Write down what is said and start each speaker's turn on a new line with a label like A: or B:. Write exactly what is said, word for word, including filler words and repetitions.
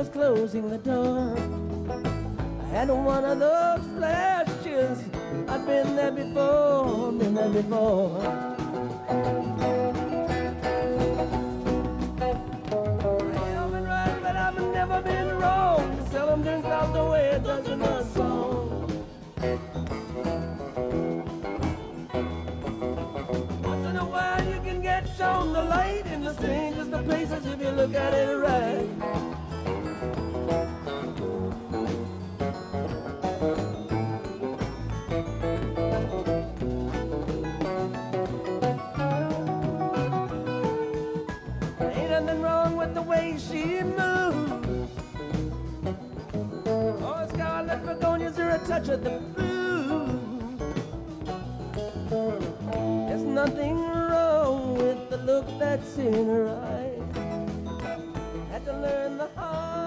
A: was closing the door. I had one of those flashes. I've been there before, been there before. I ain't been right, but I've never been wrong. Seldom drinks out the way it does in the song. Once in a while you can get shown the light in the strangest of places if you look at it right. The way she moves, oh, scarlet begonias are a touch of the blues. There's nothing wrong with the look that's in her eyes. Had to learn the hard